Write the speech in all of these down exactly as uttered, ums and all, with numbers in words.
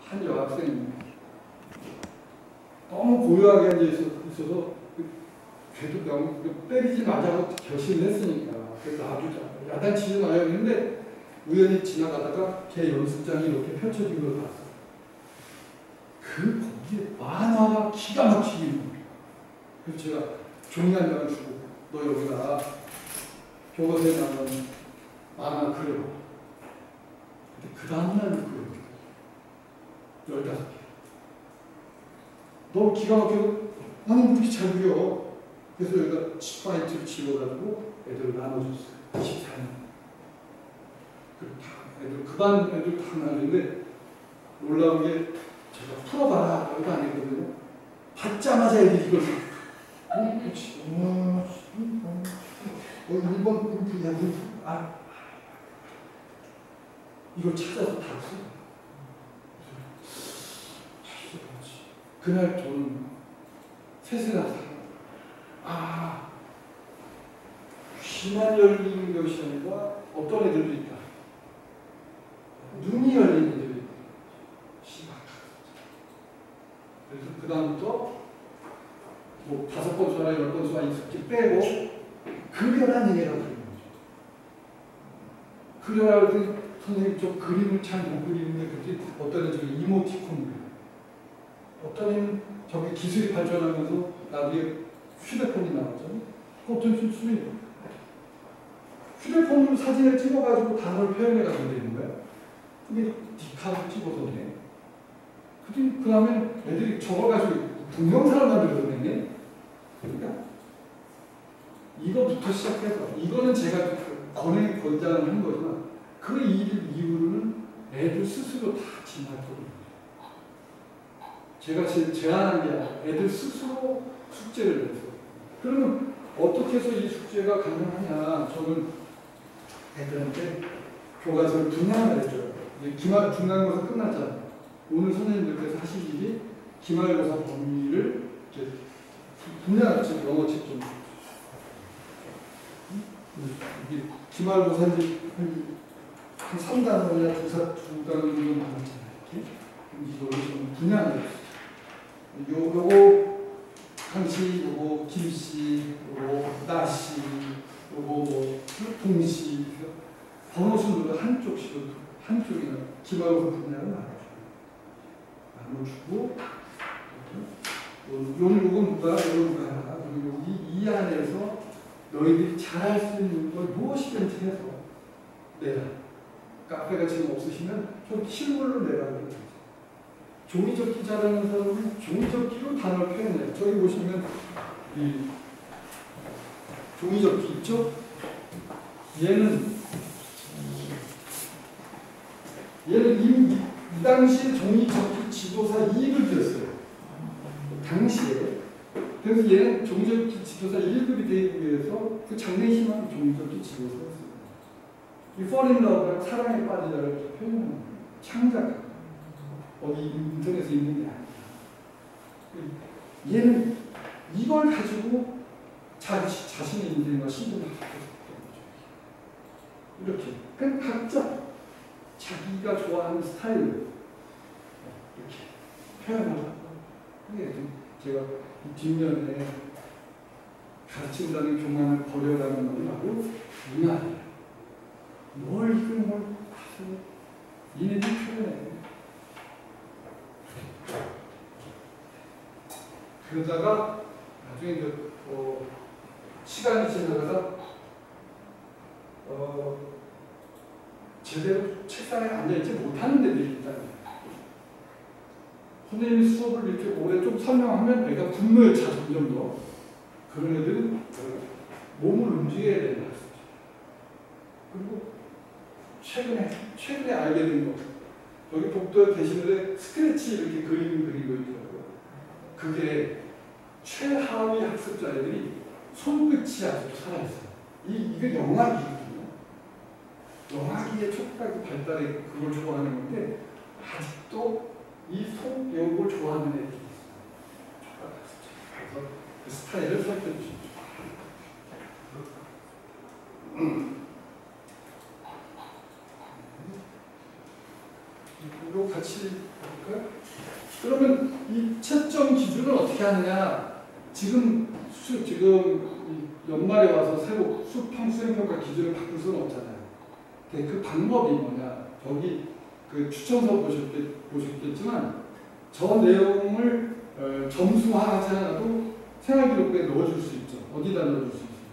한 여학생이 너무 고요하게 앉아 있어서 걔도 너무 때리지 말자고 결심을 했으니까 그래서 아주 야단치지 마요 했는데 우연히 지나가다가 걔 연습장이 이렇게 펼쳐진 걸 봤어. 그 거기에 만화가 기가 막히게 있는 거예요. 그래서 제가 종이 한 장을 주고 너 여기다 교과서에 나오는 만화 그려. 근데 그 다음날 그려. 열다섯 개. 너 기가 막히고 아니 왜 이렇게 잘 그려. 그래서 여기다 스파이트를 집어가지고 애들을 나눠줬어요. 십사 년. 애들, 그반 애들 다 나는데 놀라운 게 제가 풀어봐라 이거 안 했거든요. 받자마자 애들이 이걸 어, 그렇지. 어, 일 번 인프야, 아, 이걸 찾아서 다 써. 그날 저는 세세가 아, 귀만 열리는 것이 아니라 어떤 애들도 있다. 눈이 열리는 애들이 있다. 그래서 그 다음부터 뭐 다섯 번 수나 열 번 수나 이 숙제 빼고 그려라는 얘기가 그리는 거죠. 그려라 그랬더니 선생님 저 그림을 잘 못 그리는데 그랬더니 어떤 애는 저기 이모티콘 어떤 애는 저기 기술이 발전하면서 나중에 휴대폰이 나왔잖아요. 어떤 수준이 휴대폰으로 사진을 찍어가지고 단어를 표현해가 된다는 거야. 그게 디카로 찍어서네. 그 다음에 애들이 저걸 가지고 동영상을 만들어내네. 그러니까 이거부터 시작해서 이거는 제가 권해 권장을 한 거지만 그 일 이후로는 애들 스스로 다 진화했거든요. 제가 제안한 게 아니라 애들 스스로 숙제를 내서 그러면 어떻게 해서 이 숙제가 가능하냐. 저는 애들한테 교과서를 분양을 해줘요. 기말 중간고사 끝났잖아요. 오늘 선생님들께서 하실 일이 기말고사 범위를 이렇게 분양을 지금 영어 책 좀 이게 기말고사 이제 한 삼 단원이나 두 단원 정도 남았잖아요. 이렇게 이거를 좀 분양을 했어요. 요, 요거 항시, 요거 김씨, 요거 나씨, 요거 뭐 동씨 번호 순으로 한쪽씩으로 한쪽이나 기말고사 분야를 나눠주고 나눠주고 요는 요건 누가 요건 누가 하나 그리고 이, 이 안에서 너희들이 잘할 수 있는 걸 무엇이든지 해서 내라. 카페가 지금 없으시면 좀 실물로 내라고 그러죠. 종이접기 잘하는 사람은 종이접기로 단어를 표현해요. 저기 보시면 이 종이접기 있죠? 얘는 얘는 이, 이 당시에 종이접기 지도사 이 급이었어요. 당시에. 그래서 얘는 종이접기 지도사 일 급이 되기 위해서 그 장래희망 종이접기 지도사였어요. 이 fall in love랑 사랑에 빠지다를 표현하는 거예요. 창작. 어디 인터넷에 있는 게 아니야. 얘는 이걸 가지고 자, 자신의 인생과 신분을 이렇게. 그냥 각자 자기가 좋아하는 스타일로 이렇게 표현을 하고. 이게 제가 뒷면에 가르친다는 교만을 버려라는 말하고 이 말이에요. 뭘 이걸 뭘 하세요? 니네들 표현해. 그러다가 나중에 이제 어, 시간이 지나가다 어, 제대로 책상에 앉아있지 못하는 애들이 있다. 선생님이 수업을 이렇게 오래 좀 설명하면 애가 분노에 차 점점 더. 그런 애들은 몸을 움직여야 된다. 그리고 최근에 최근에 알게 된 거. 여기 복도에 계시는데 스크래치 이렇게 그림 그리고 있더라고요. 그게 최하위 학습자들이 손끝이 아직도 살아있어요. 이, 이게 영아기거든요. 영아기의 촉각이 발달해 그걸 좋아하는 건데 아직도 이 손욕을 좋아하는 애들이 있어요. 촉각 학습자. 그래서 그 스타일을 설득해 주죠. 이거 같이 볼까요? 그러면 이 채점 기준을 어떻게 하느냐? 지금 수, 지금 연말에 와서 새로 수평 수행평가 기준을 바꿀 수는 없잖아요. 그 방법이 뭐냐? 저기 그 추천서 보셨겠, 보셨겠지만 저 내용을 어, 점수화하지 않아도 생활기록부에 넣어줄 수 있죠. 어디다 넣어줄 수 있습니까?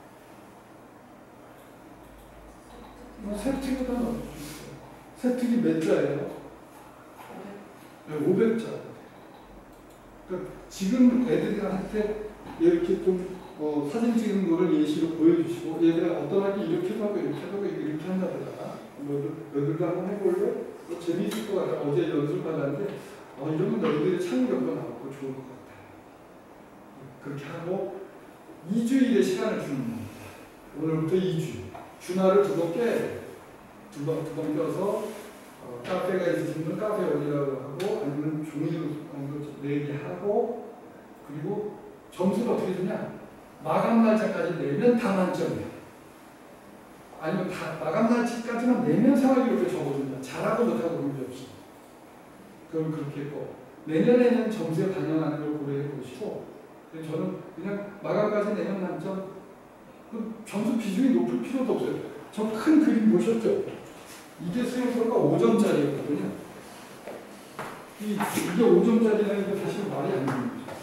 뭐 세특에다 넣어줄 수 있어요. 세특이 몇 자예요? 네, 오백 자. 그러니까 지금 애들한테 이렇게 좀 어, 사진 찍은 거를 예시로 보여주시고 얘들아 어떤 학기 이렇게도 하고 이렇게 하고 이렇게 한다더라. 너희들도 한번 해볼래? 뭐 재미있을 것 같아. 어제 연습받았는데 어, 이러면 너희들이 참여력도 나오고 좋을 것 같아. 그렇게 하고 이 주일의 시간을 주는 겁니다. 오늘부터 이 주. 주말을 두 번 깨. 두 번, 두 번 껴서 어, 카페가 있으신 분은 카페 올리라고 하고 아니면 종이로 내기 하고 그리고 점수가 어떻게 되냐? 마감 날짜까지 내면 다 만점이야. 아니면 다 마감 날짜까지만 내면 생활기록에 적어준다. 잘하고 못하고 문제 없어. 그럼 그렇게 했고 내년에는 점수에 반영하는 걸 고려해 보시고 저는 그냥 마감까지 내면 만점 그 점수 비중이 높을 필요도 없어요. 저 큰 그림 보셨죠? 이게 수행평가 오 점짜리였거든요. 이, 이게 오 점짜리라는 게 사실 말이 안 되는 거죠.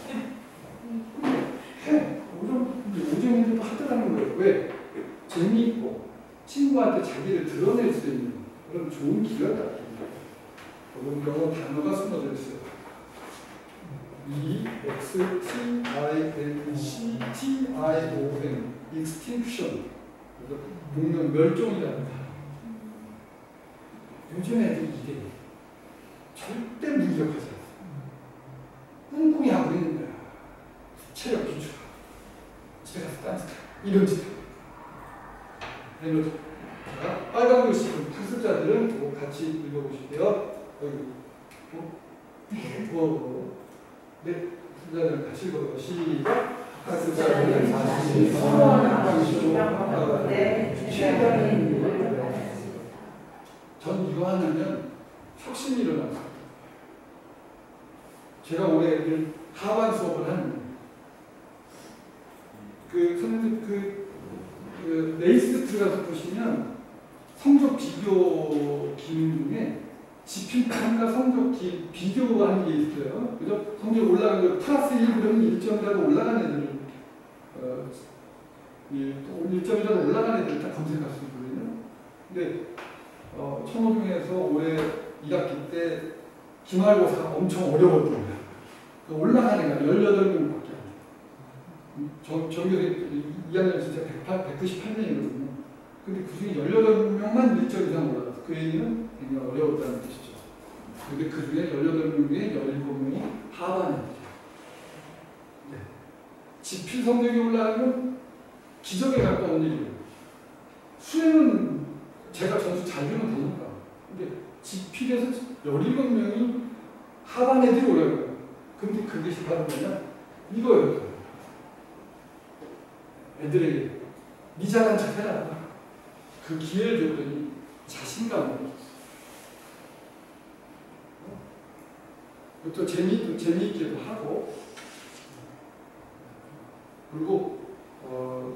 해. 오 점, 오 점인데도 하더라는 거예요. 왜? 재미있고 친구한테 자기를 드러낼 수 있는 그런 좋은 기회가 그런 영어 단어가 숨어져 있어요. E, X, T, I, N, C, T, I, O, N extinction 목명 멸종이랍니다. 요즘 애들이 이게 절대 무기력하지 않아요. 꿍꿍이 하고 있는 거야. 체력 기출, 제가 딴짓 이런 짓. 이런 자, 빨간 글씨 학습자들은 같이 읽어보실게요. 여기 부어보고 네, 학습자들 같이 읽어요. 시작. 학습자들은 자신이 선호하는 방식으로 평가하되 최대한 전 이거 하면 혁신이 일어났어요. 제가 올해 애들 하반 수업을 하는 그 선생님 그, 그 레이스 들어가서 보시면 성적 비교 기능 중에 지필평가 성적 기, 비교하는 게 있어요. 그죠? 성적 올라간 거 플러스 일 그러면 일 점이라도 올라간 애들 어, 일 점이라도 올라간 애들 딱 검색할 수 있거든요. 근데 어, 천호중에서 올해 일 학기 때 기말고사가 엄청 어려웠던 거야. 그 올라간 애가 열여덟 명밖에 안 돼. 전교생 이 학년 진짜 백구십팔 명이거든요. 근데 그 중에 열여덟 명만 일 점 이상 올라갔어. 그 얘기는 굉장히 어려웠다는 뜻이죠. 근데 그 중에 열여덟 명 중에 열일곱 명이 하반이에요. 네. 지필 성적이 올라가면 기적에 가까운 일이에요. 수행은 제가 점수 잘 주면 되니까. 근데 지필에서 열일곱 명이 하반 애들이 올라가요. 근데 그것이 바로 뭐냐? 이거예요. 애들에게 니 잘한 척 해라. 그 기회를 줬더니 자신감을 또 재미, 재미있게도 하고 그리고 어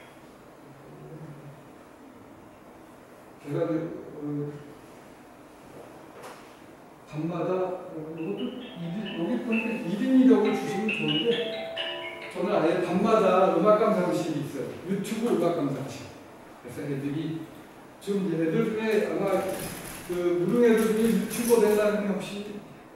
제가 그 어, 밤마다 어, 이것도 여기 보니까 일 인 이력을 주시면 좋은데 저는 아예 밤마다 음악 감상실이 있어요. 유튜브 음악 감상실. 그래서 애들이 지금 애들 중에 아마 그 무릉 애들 중에 유튜버 된다는 게 혹시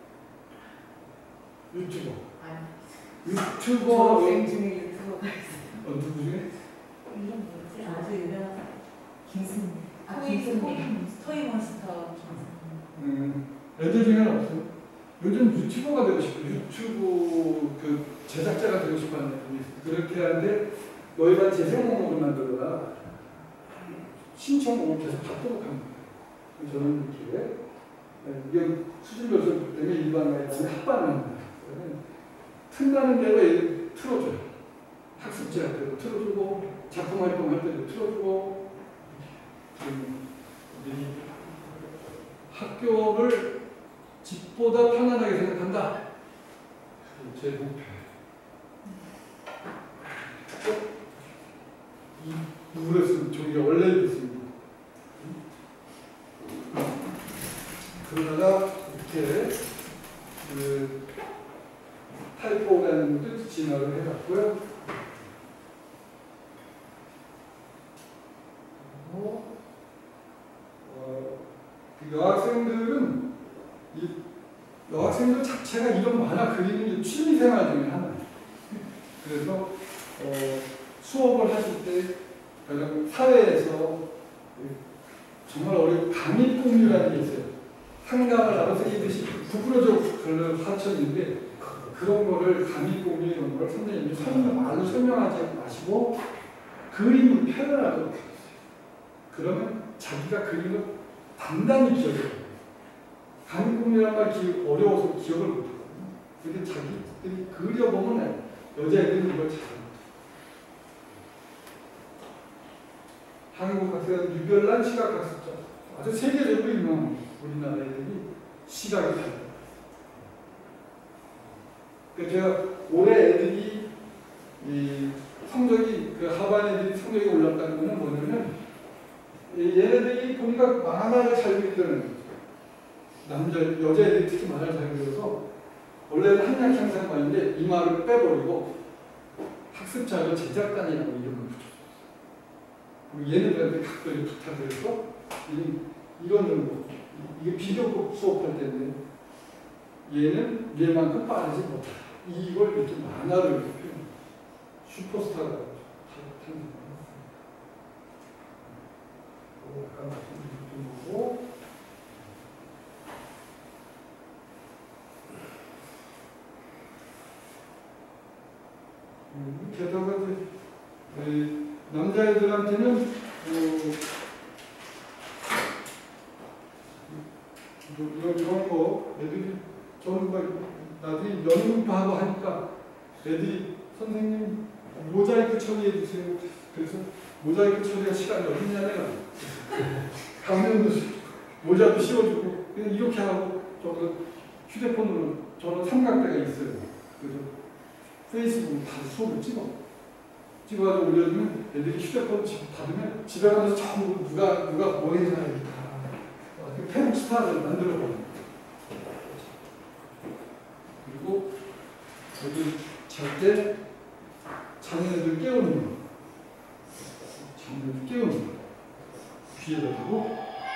유튜버? 아니. 유튜버 생 중에 유튜버가 있어요. 어, 누구 중에? 이건 뭐지? 아주 유명한 김승민. 아, 토이 김승민. 토이몬스터 김승민. 음, 애들 중에는 없어요. 요즘 유튜버가 되고 싶고 유튜브 그 제작자가 되고 싶어하는 애들이 있어요. 그렇게 하는데 너희가 재생 목록을 만들어라. 신청곡을 계속 받도록 합니다. 저는 이렇게 이게 수준 요소 때문에 일반화에 대한 합반을 합니다. 틈나는 대로 틀어줘요. 학습자 때도 틀어주고 작품 활동할 때도 틀어주고 우리 학교를 집보다 편안하게 생각한다. 제 목표예요. 이 누구를 쓴 종이가 원래 있습니다. 그러다가 이렇게 그 타이포라는 뜻 진화를 해봤고요. 어, 그 여학생들은 이 여학생들 자체가 이런 만화 그리는 게 취미생활 중에 하나예요. 그래서 어, 수업을 하실 때 사회에서 정말 어려운 감입공유라는 게 있어요. 상담을 나눠서 이듯이 구부러져 걸려 하천인데 그런 거를 감입공유 이런 걸 선생님이 설명, 말로 설명하지 마시고 그림을 표현하도록 해주세요. 그러면 자기가 그림을 단단히 기억해요. 감입공유란 말 기, 어려워서 기억을 못하거든요. 근데 자기들이 그려보면 여자애들은 이걸 잘합니다. 한국 학생은 유별난 시각학습자. 아주 세계적으로 유명한 우리나라 애들이 시각이 달라요. 그러니까 제가 올해 애들이 이 성적이 그 하반 애들이 성적이 올랐다는 거는 뭐냐면 얘네들이 보니까 만화를 잘 그리더라는 남자 여자애들이 특히 만화를 잘 그려서 원래는 한약 향상반인데 이 말을 빼버리고 학습자료 제작단이라고 이름을 붙였어요. 얘네들한테 각별히 부탁을 해서 이거는 뭐 이게 비교급 수업할 때인데 얘는 얘만큼 빠르지 못하다. 이걸 이렇게 만화를 이렇게 표현. 슈퍼스타가 탄생했어요. 아까 말씀드린 거고. 음, 게다가 이제 남자애들한테는 어, 이런, 이런 거 애들이 저는 막 나중에 연금파하고 하니까 애들이 선생님 모자이크 처리해 주세요. 그래서 모자이크 처리할 시간이 어딨냐 내가 가면도 모자도 씌워주고 그냥 이렇게 하고 저는 휴대폰으로 저는 삼각대가 있어요. 그래서 페이스북 다 수업을 찍어 찍어가지고 올려주면 애들이 휴대폰 받으면 집에 가서 전부 누가 누가 뭐 했나 이렇게 다 페북 스타를 만들어버려요. 그리고 여기 잘 때 자녀들 깨우는 거, 자녀들 깨우는 거 귀에다 대고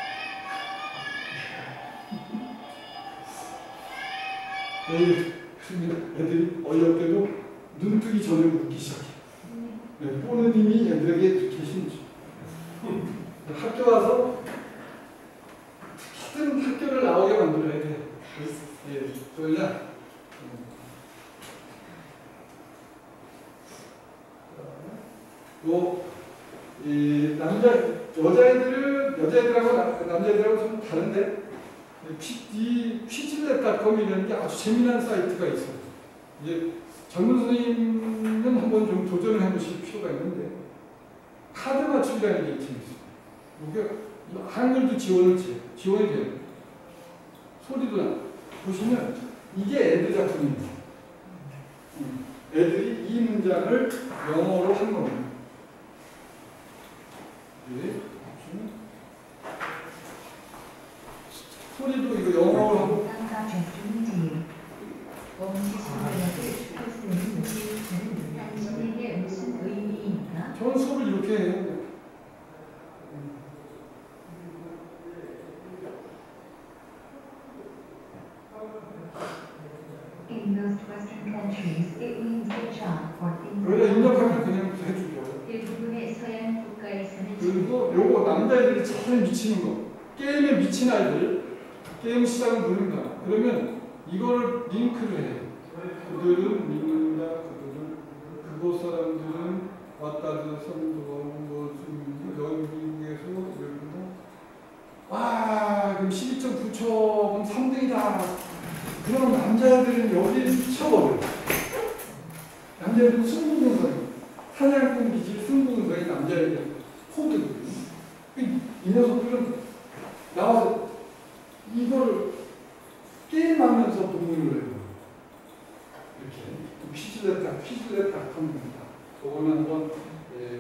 애들이 어이없게도 눈뜨기 전에 웃기 시작해. 네, 보는 이미 애들에게 계신 학교 와서 어떤 학교를 나오게 만들어야 돼. 예, 그러냐? 또, 이 남자, 여자애들을, 여자애들하고 남자애들하고 좀 다른데, 이 퀴즈넷닷컴이라는 게 아주 재미난 사이트가 있어요. 이제 젊은 선생님은 한번 좀 도전을 해보실 필요가 있는데, 카드 맞추기라는 게 있습니다. 이게 한글도 지원을 지원이 돼요. 소리도 나. 보시면 이게 애들 작품입니다. 애들이 이 문장을 영어로 한 겁니다. 네. 소리도 이거 영어로 하고. 저는 수업을 이렇게 해요. In most Western countries, it means good job or things 여기다 입력하면 그냥 해주죠. 일부분의 서양 국가에서는 그리고 요거 남자애들이 제일 미치는 거. 게임에 미친 아이들. 게임 시작은 누른다. 그러면 이거를 링크를 해. 그들은 믿는다. 그들은 그곳 사람들은 왔다드 선두원 무슨 영국에서 이런다. 와 그럼 십이 점 구 초 그럼 삼 등이다. 그럼 남자애들은 여기에 미쳐버려요. 남자애들은 승부근성이 사냥꾼 기질 승부근성이 남자애들 코드거든요. 이 녀석들은 나와서 이 게임하면서 동물을 해요. 이렇게 퀴즈를 딱 퀴즈를 딱 하는 겁니다. 그거는 한번 예,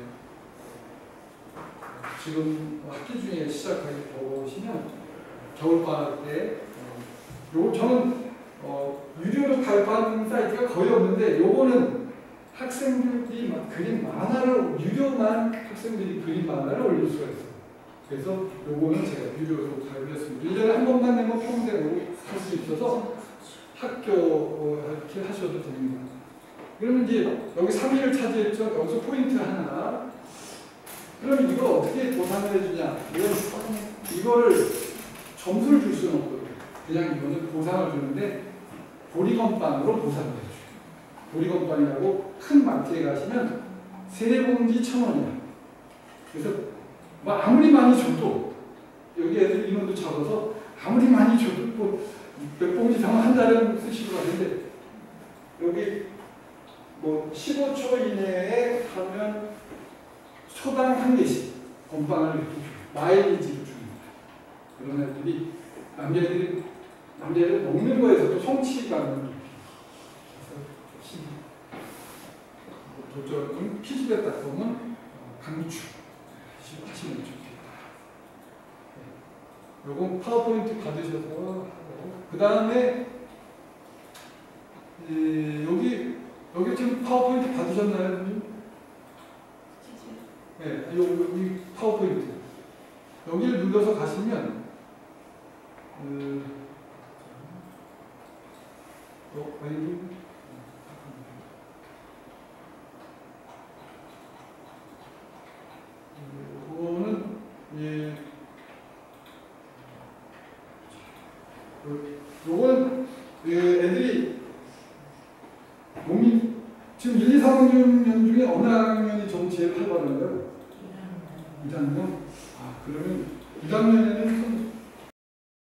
지금 학기 중에 시작하게 보시면 겨울방학 때 어, 요 저는 어, 유료로 발표하는 사이트가 거의 없는데 요거는 학생들이 막 그림 만화를 유료만 학생들이 그림 만화를 올릴 수가 있어요. 그래서 요거는 제가 유료로 발표했습니다. 일 년에 한 번만 내면 평생으로 살 수 있어서 학교 어, 이렇게 하셔도 됩니다. 그러면 이제 여기 삼 위를 차지했죠. 여기서 포인트 하나. 그럼 이걸 어떻게 보상을 해주냐? 이건 이거를 점수를 줄 수는 없거든요. 그냥 이거는 보상을 주는데 보리건빵으로 보상을 해줘요. 보리건빵이라고 큰 마트에 가시면 세 봉지 천 원이야. 그래서 뭐 아무리 많이 줘도 여기 애들 인원도 적어서 아무리 많이 줘도 뭐 몇 봉지 사면 한 달은 쓰시고 하는데 여기 뭐 십오 초 이내에 하면 초당 한 개씩 건빵을 이렇게 줘요. 마일리지를 줍니다. 그런 애들이 남자애들이 남자애들 먹는 거에서도 성취감을 도전은 피지배닷컴은 강추 하시면 좋겠다. 요건 파워포인트 받으셔서 그 다음에 여기 여기 지금 파워포인트 받으셨나요? 네, 요, 이 파워포인트 여기를 눌러서 가시면 음, 어, 아니, 이거는 예, 요거는 예, 애들이 몸이 지금 일, 이, 삼 학년 중에 어느 학년이 좀 제일 활발한가요? 이 학년. 아, 그러면 이 학년에는